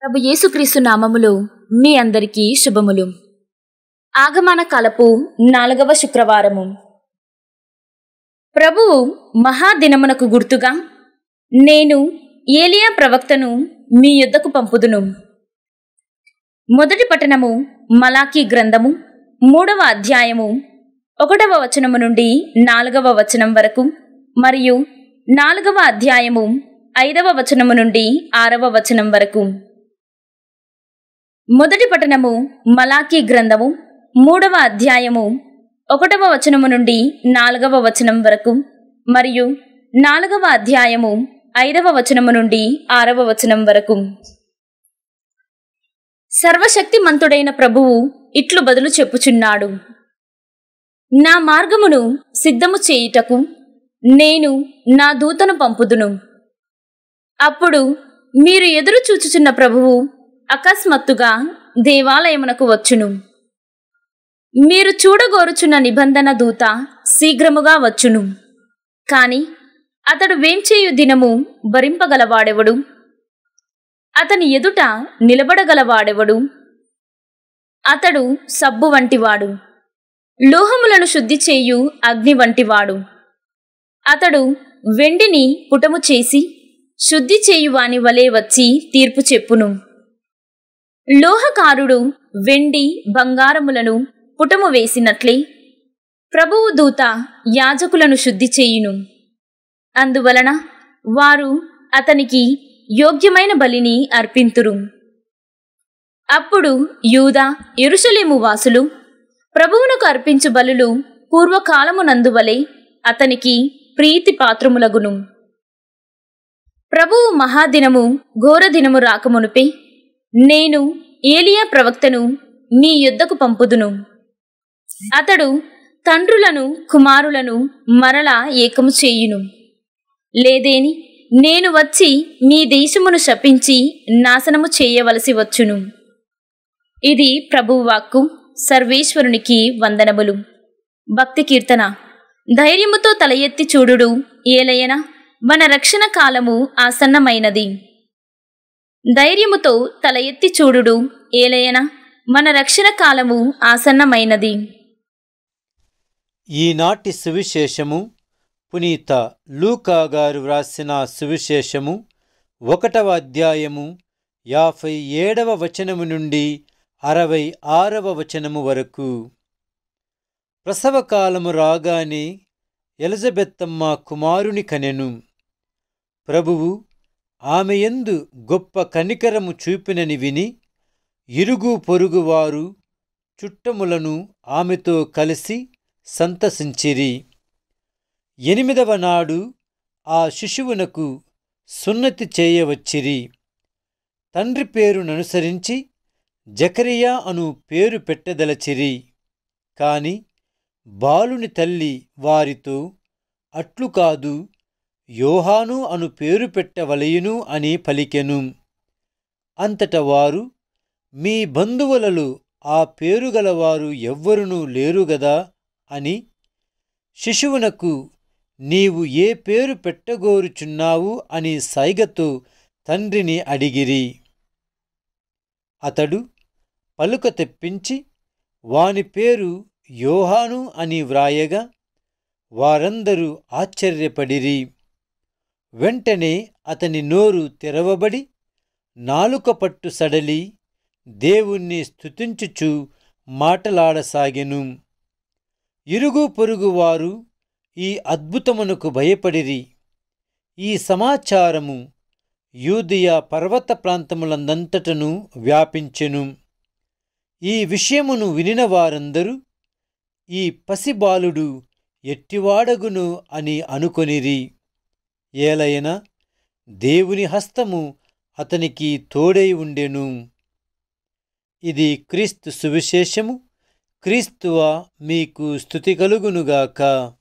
ప్రభు యేసుక్రీస్తు నామములో మీ అందరికీ శుభములు. ఆగమన కాలపు 4వ శుక్రవారము. ప్రభువు మహాదినమునకు గుర్తుగా నేను ఏలియా ప్రవక్తను మీ యొద్దకు పంపుదును. మొదటి పట్టణము మలాకీ గ్రంథము 3వ అధ్యాయము 1వ వచనము నుండి 4వ వచనం వరకు మరియు 4వ అధ్యాయము 5వ వచనము నుండి 6వ వచనం వరకు. మొదటి పట్టణము మలాకీ గ్రంథము 3వ అధ్యాయము 1వ వచనము నుండి 4వ వచనం వరకు మరియు 4వ అధ్యాయము 5వ వచనము నుండి 6వ వచనం వరకు. సర్వశక్తిమంతుడైన ప్రభువు ఇట్లు బదులు చెప్పుచున్నాడు: నా మార్గమును సిద్ధము చేయుటకు నేను నా దూతను పంపుదును. అప్పుడు మీరు ఎదురు చూచుచున్న ప్రభువు అకస్మాత్తుగా దేవాలయమునకు వచ్చును. మీరు చూడగోరుచున్న నిబంధన దూత శీఘ్రముగా వచ్చును. కాని అతడు వేంచేయు దినము భరింపగలవాడెవడు? అతని ఎదుట నిలబడగలవాడెవడు? అతడు సబ్బు వంటివాడు, లోహములను శుద్ధి చేయు అగ్ని వంటివాడు. అతడు వెండిని పుటము చేసి శుద్ధి చేయువాని వలె వచ్చి తీర్పు చెప్పును. లోహకారుడు వెండి బంగారములను పుటము వేసినట్లే ప్రభువు దూత యాజకులను శుద్ధి చేయును. అందువలన వారు అతనికి యోగ్యమైన బలిని అర్పింతురు. అప్పుడు యూదా యెరూషలేము వాసులు ప్రభువునకు అర్పించు బలులు పూర్వకాలమునందువలె అతనికి ప్రీతి పాత్రములగును. ప్రభువు మహాదినము ఘోరదినము రాకమునుపే నేను ఏలియా ప్రవక్తను మీ యొద్దకు పంపుదును. అతడు తండ్రులను కుమారులను మరలా ఏకము చేయును. లేదేని నేను వచ్చి మీ దేశమును శపించి నాశనము చేయవలసి వచ్చును. ఇది ప్రభువు వాక్కు. సర్వేశ్వరునికి వందనములు. భక్తి కీర్తన. ధైర్యముతో తల ఎత్తి చూడుడు, ఏలయన మన రక్షణ కాలము ఆసన్నమైనది. ధైర్యముతో తల ఎత్తి చూడుడు, ఏలయన మన రక్షణ కాలము ఆసన్నమైనది. ఈనాటి సువిశేషము పునీత లూకా గారు వ్రాసిన సువిశేషము 1వ అధ్యాయము 57వ వచనము నుండి 66వ వచనము వరకు. ప్రసవకాలము రాగానే ఎలిజబెత్తమ్మ కుమారుని కనెను. ప్రభువు ఆమెయందు గొప్ప కనికరము చూపినని విని ఇరుగు పొరుగువారు చుట్టములను ఆమెతో కలిసి సంతసించిరి. 8వ నాడు ఆ శిశువునకు సున్నతి చేయవచ్చిరి. తండ్రి పేరుననుసరించి జకరియా అను పేరు పెట్టదలచిరి. కాని బాలుని తల్లి వారితో అట్లు కాదు, యోహాను అను పేరు పెట్టవలయును అని పలికెను. అంతట వారు, మీ బంధువులలో ఆ పేరుగలవారు ఎవ్వరునూ లేరుగదా అని శిశువునకు నీవు ఏ పేరు పెట్టగోరుచున్నావు అని సైగతో తండ్రిని అడిగిరి. అతడు పలుక తెప్పించి వాని పేరు యోహాను అని వ్రాయగా వారందరూ ఆశ్చర్యపడిరి. వెంటనే అతని నోరు తెరవబడి నాలుక పట్టు సడలి దేవుణ్ణి స్తుతించుచు మాటలాడసాగెను. ఇరుగు పొరుగువారు ఈ అద్భుతమునకు భయపడిరి. ఈ సమాచారము యూదయ పర్వత ప్రాంతములందంతటను వ్యాపించెను. ఈ విషయమును వినిన వారందరూ ఈ పసిబాలుడు ఎట్టివాడగును అని అనుకొనిరి. ఏలయన దేవుని హస్తము అతనికి తోడై ఉండెను. ఇది క్రీస్తు సువిశేషము. క్రీస్తువా మీకు స్తుతి కలుగునుగాక.